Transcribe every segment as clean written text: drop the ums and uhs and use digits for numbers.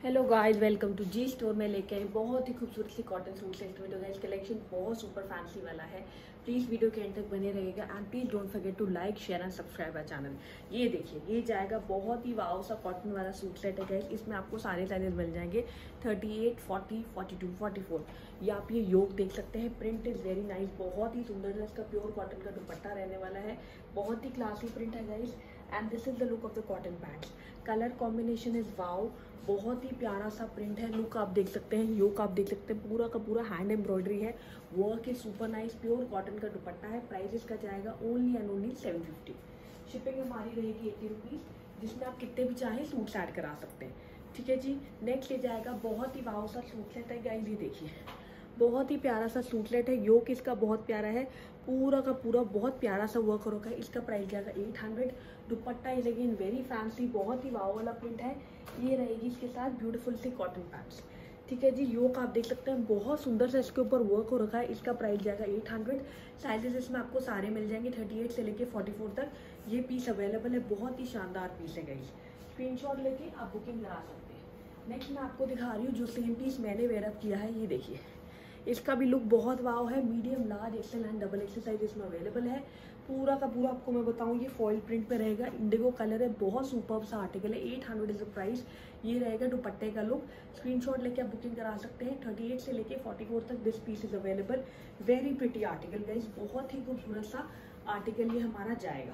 Hello guys, welcome to G store में लेके आए बहुत ही खूबसूरत सी कॉटन सूट सेट में। तो गाइस कलेक्शन बहुत सुपर फैंसी वाला है। प्लीज वीडियो के एंड तक बने रहिएगा and please don't forget to like share and subscribe our channel. ये देखिए, ये जाएगा बहुत ही वाव सा कॉटन वाला सूट सेट है गाइस। इसमें आपको सारे साइजेस मिल जाएंगे 38, 40, 42, 44। ये आप ये योग देख सकते हैं। प्रिंट इज वेरी नाइस, बहुत ही सुंदर है। इसका प्योर कॉटन का दुपट्टा रहने वाला है। बहुत ही क्लासी प्रिंट है guys and this is the look of the cotton pants. Colour combination is wow, बहुत ही प्यारा सा प्रिंट है। लुक आप देख सकते हैं, योक आप देख सकते हैं, पूरा का पूरा हैंड एम्ब्रॉयडरी है। Work is super nice, pure cotton का दुपट्टा है। प्राइस इसका जाएगा ओनली एंड ओनली 750। शिपिंग हमारी रहेगी 80 रुपीज़, जिसमें आप कितने भी चाहें सूट्स ऐड करा सकते हैं। ठीक है जी। नेक्स्ट ये जाएगा बहुत ही वाव सा सूट सेट है गाइस। ये देखिए, बहुत ही प्यारा सा सूट सेट है। योक इसका बहुत प्यारा है, पूरा का पूरा बहुत प्यारा सा वर्क हो रखा है। इसका प्राइस जाएगा 800। Dupatta is again very fancy, बहुत ही वाव वाला प्रिंट है। ये रहेगी इसके साथ ब्यूटीफुल सी कॉटन पैंट्स। ठीक है जी। योक आप देख सकते हैं, बहुत सुंदर सा इसके ऊपर वर्क हो रखा है। इसका प्राइस जाएगा 800। साइजेस इसमें आपको सारे मिल जाएंगे 38 से लेके 44 तक। ये पीस अवेलेबल है, बहुत ही शानदार पीस है गाइस। स्क्रीनशॉट लेके आप बुकिंग करा सकते हैं। नेक्स्ट मैं आपको दिखा रही हूँ जो सेम पीस मैंने वेयरअप किया है। ये देखिए, इसका भी लुक बहुत वाव है। Medium, large, XL and double XL size इसमें अवेलेबल है। पूरा का पूरा आपको मैं बताऊं, ये फॉइल प्रिंट पे रहेगा। इंडिगो कलर है, बहुत सुपर्ब सा आर्टिकल है। 800 इज द प्राइस। ये रहेगा दुपट्टे का लुक। स्क्रीनशॉट लेके आप बुकिंग करा सकते हैं। 38 से लेके 44 तक this piece is available. Very pretty article guys, बहुत ही खूबसूरत सा आर्टिकल ये हमारा जाएगा।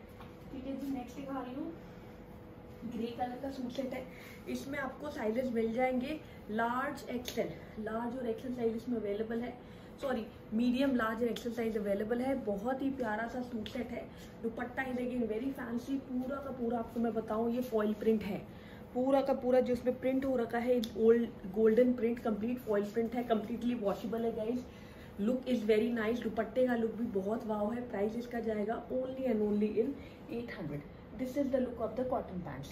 ठीक है जी। नेक्स्ट दिखा रही हूँ, ग्रे कलर का सूट सेट है। इसमें आपको साइजेस मिल जाएंगे लार्ज, एक्सेल। लार्ज और एक्सेल साइज इसमें अवेलेबल है। सॉरी, मीडियम, लार्ज और एक्सेल साइज अवेलेबल है। बहुत ही प्यारा सा सूट सेट है। Dupatta is again very fancy, पूरा का पूरा आपको मैं बताऊं ये फॉइल प्रिंट है। पूरा का पूरा जो इसमें प्रिंट हो रखा है golden print, complete foil print है, कंप्लीटली वॉशेबल है guys. Look is very nice. दुपट्टे का लुक भी बहुत वाव है। प्राइस इसका जाएगा only and only in 800। This is the look of the cotton pants.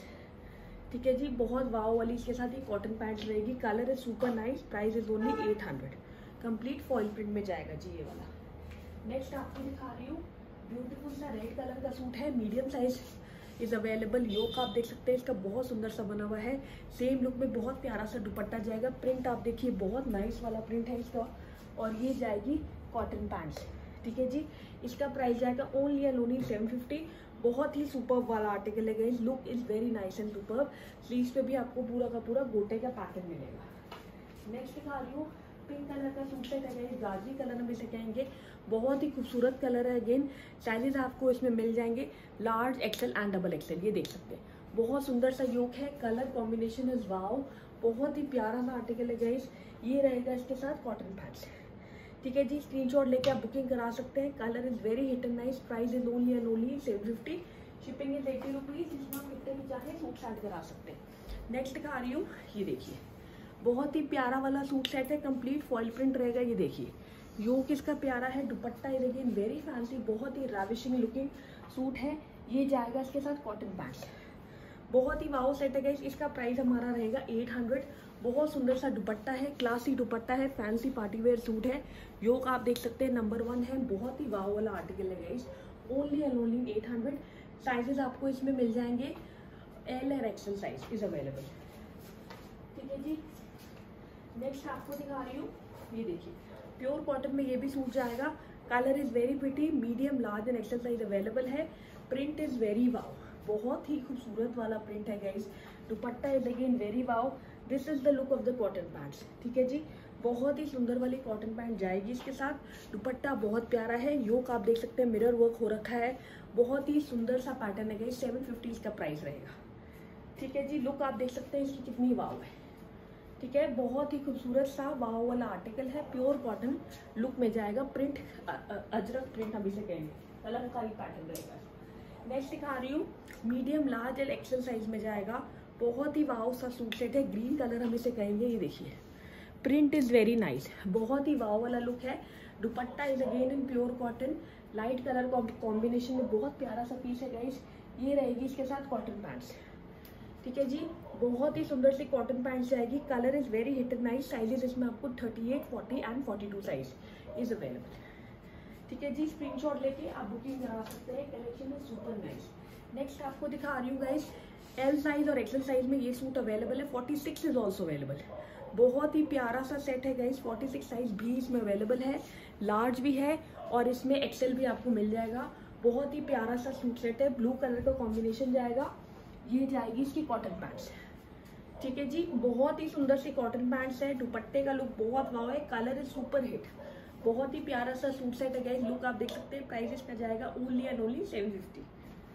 ठीक है जी। बहुत वाव वाली इसके साथ ये कॉटन पैंट्स रहेगी। Colour is super nice. Price is only 800। Complete foil print में जाएगा जी ये वाला। नेक्स्ट आपको दिखा रही हूँ ब्यूटीफुल सा रेड कलर का सूट है। Medium size is available. Yoke आप देख सकते हैं, इसका बहुत सुंदर सा बना हुआ है। सेम लुक में बहुत प्यारा सा दुपट्टा जाएगा। प्रिंट आप देखिए, बहुत नाइस वाला प्रिंट है इसका। और ये जाएगी कॉटन पैंट्स। ठीक है जी। इसका प्राइस जाएगा ओनली एंड ओनली 750। बहुत ही सुपर्ब वाला आर्टिकल है guys. Look is very nice and superb. Sleeves पे भी आपको पूरा का पूरा गोटे का पैटर्न मिलेगा। नेक्स्ट दिखा रही हूँ पिंक कलर का सूट सेट है गाइस। गाजरी कलर हम इसे कहेंगे। बहुत ही खूबसूरत कलर है। अगेन साइजेस आपको इसमें मिल जाएंगे large, XL and double XL. ये देख सकते हैं, बहुत सुंदर सा योक है। कलर कॉम्बिनेशन इज वाव, बहुत ही प्यारा सा आर्टिकल है गाइस। ये रहेगा इसके साथ कॉटन पैंट्स। ठीक है जी। स्क्रीनशॉट लेके आप बुकिंग करा सकते हैं। Colour is very hit and nice. Price is only and only 750। Shipping is 80 rupees, जिसमें आप कितने भी चाहे सूट ऐड करा सकते हैं। नेक्स्ट दिखा रही हूँ, ये देखिए, बहुत ही प्यारा वाला सूट सेट है। कंप्लीट फॉइल प्रिंट रहेगा। ये देखिए, योक इसका प्यारा है। Dupatta is again very fancy, बहुत ही रैविशिंग लुकिंग सूट है। ये जाएगा इसके साथ कॉटन पैंट्स। बहुत ही वाव सेट है गाइस। इसका प्राइस हमारा रहेगा 800। बहुत सुंदर सा दुपट्टा है, क्लासी दुपट्टा है, फैंसी पार्टीवेयर सूट है। योक आप देख सकते हैं नंबर 1 है। बहुत ही वाव वाला आर्टिकल है guys. Only and only 800। Sizes आपको इसमें मिल जाएंगे एल और एक्सेल साइज इज अवेलेबल। ठीक है जी। नेक्स्ट आपको दिखा रही हूँ, ये देखिए, प्योर कॉटन में ये भी सूट जाएगा। Colour is very pretty. Medium, large and XL size available है। प्रिंट इज वेरी वाव, बहुत ही खूबसूरत वाला प्रिंट है guys. Dupatta is again very wow. This is the look of the cotton pants. ठीक है जी। बहुत ही सुंदर वाली कॉटन पैंट जाएगी इसके साथ। दुपट्टा बहुत प्यारा है। योक आप देख सकते हैं, मिरर वर्क हो रखा है। बहुत ही सुंदर सा पैटर्न है गाइस। 750 इसका प्राइस रहेगा। ठीक है जी। लुक आप देख सकते हैं इसकी कितनी वाव है। ठीक है, बहुत ही खूबसूरत सा वाव वाला आर्टिकल है। प्योर कॉटन लुक में जाएगा। प्रिंट अजरक प्रिंट हम इसे कहेंगे, कलमकारी पैटर्न रहेगा। नेक्स्ट दिखा रही हूँ, medium, large and XL size में जाएगा। बहुत ही वाव सा सूट सेट है। ग्रीन कलर हम इसे कहेंगे। ये देखिए, प्रिंट इज वेरी नाइस, बहुत ही वाव वाला लुक है। Dupatta is again in pure cotton. Light colour combination में बहुत प्यारा सा पीस है गाइस। ये रहेगी इसके साथ कॉटन पैंट्स। ठीक है जी। बहुत ही सुंदर सी कॉटन पैंट्स जाएगी। Colour is very hit and nice. Sizes इसमें आपको 38, 40 एंड 42 साइज इज अवेलेबल। ठीक है जी। स्क्रीनशॉट लेके आप बुकिंग करा सकते हैं। Collection is super nice. Next आपको दिखा रही हूँ गाइस, एल साइज और एक्सेल साइज में ये सूट अवेलेबल है। 46 इज ऑल्सो अवेलेबल। बहुत ही प्यारा सा सेट है गाइस। 46 साइज भी इसमें अवेलेबल है, लार्ज भी है और इसमें एक्सेल भी आपको मिल जाएगा। बहुत ही प्यारा सा सूट सेट है। ब्लू कलर का कॉम्बिनेशन जाएगा। ये जाएगी इसकी कॉटन पैंट्स, ठीक है जी। बहुत ही सुंदर सी कॉटन पैंट्स है। दुपट्टे का लुक बहुत वाव है। Colour is super hit. बहुत ही प्यारा सा सूट सेट है गाइस। लुक आप देख सकते हैं। प्राइस इसका जाएगा ओनली एंड ओनली 750।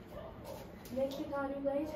नेक्स्ट दिखा रही हूँ गाइस,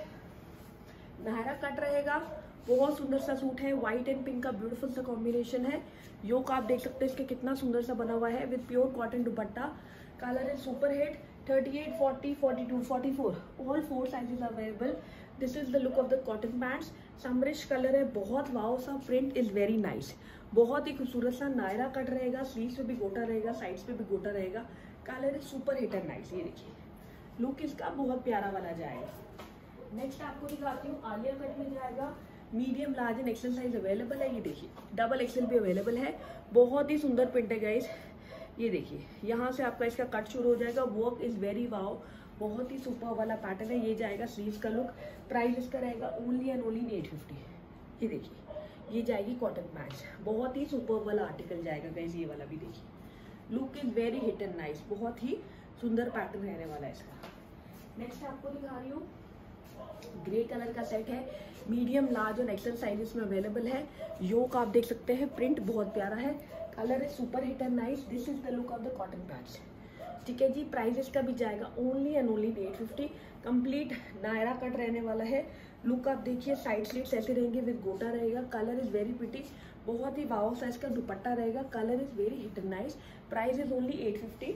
नायरा कट रहेगा। बहुत सुंदर सा सूट है। व्हाइट एंड पिंक का ब्यूटीफुल सा कॉम्बिनेशन है। योक आप देख सकते हैं इसके कितना सुंदर सा बना हुआ है with pure cotton dupatta. Colour is super hit. 38, 40, 42, 44 all 4 sizes available. This is the look of the cotton pants. Summerish colour है। बहुत वाव सा। Print is very nice. बहुत ही खूबसूरत सा नायरा कट रहेगा। स्लीव्स पे भी गोटा रहेगा, साइड्स पे भी गोटा रहेगा। Colour is super hit and nice. ये देखिए लुक इसका बहुत प्यारा वाला जाएगा। नेक्स्ट आपको दिखाती हूँ, आलिया कट में जाएगा। Medium, large and XL size available है। ये देखिए डबल एक्सेल भी अवेलेबल है। बहुत ही सुंदर प्रिंट है गाइस। ये देखिए यहाँ से आपका इसका कट शुरू हो जाएगा। Work is very wow. बहुत ही सुपर वाला पैटर्न है। ये जाएगा स्लीव्स का लुक। प्राइस इसका रहेगा ओनली एंड ओनली 850। ये देखिए ये जाएगी कॉटन पैंट्स। बहुत ही सुपर वाला आर्टिकल जाएगा गाइस। ये वाला भी देखिए look is very hit and nice. बहुत ही सुंदर पैटर्न रहने वाला है इसका। नेक्स्ट आपको दिखा रही हूँ, ग्रे कलर का सेट है। मीडियम, लार्ज और एक्सेल साइजेस में अवेलेबल है। योक आप देख सकते हैं। प्रिंट बहुत प्यारा है। Colour is super hit and nice. This is the look of the cotton pants, ठीक है जी। प्राइस इसका भी जाएगा only and only 850। Complete Naira cut रहने वाला है। लुक आप देखिए, साइड स्लीव्स ऐसे रहेंगे विद गोटा रहेगा। Colour is very pretty. बहुत ही वाव साइज का दुपट्टा रहेगा। Colour is very hit and nice. Price is only 850।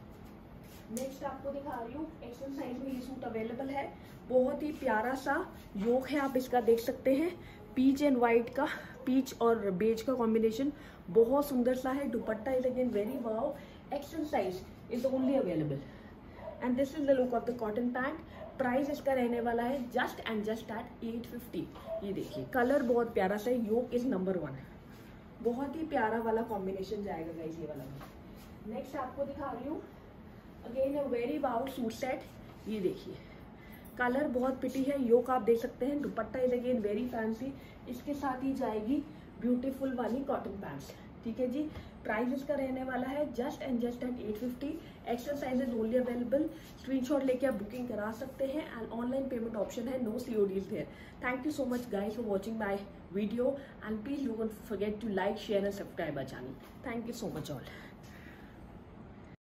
Next आपको दिखा रही हूँ, एक्सेल साइज में ये सूट अवेलेबल है। बहुत ही प्यारा सा योक है, आप इसका देख सकते हैं। पीच एंड व्हाइट का, पीच और बेज का कॉम्बिनेशन बहुत सुंदर सा है। Dupatta is again very wow. XL size is only available and this is the look of the cotton pant. Price इसका रहने वाला है जस्ट एंड जस्ट एट 850। ये देखिए कलर बहुत प्यारा सा है। Yoke is number 1। बहुत ही प्यारा वाला कॉम्बिनेशन जाएगा गाइस ये वाला। नेक्स्ट आपको दिखा रही हूँ again a very wow suit set. ये देखिए कलर बहुत पिटी है। योक आप देख सकते हैं। Dupatta is again very fancy. इसके साथ ही जाएगी ब्यूटीफुल वाली कॉटन पैंट्स, ठीक है जी। प्राइस इसका रहने वाला है just and just at 850। XL size is only available. Screenshot लेके आप बुकिंग करा सकते हैं एंड ऑनलाइन पेमेंट ऑप्शन है। No COD is there. Thank you so much guys for watching my video and please don't forget to like, share and subscribe our channel. Thank you so much all.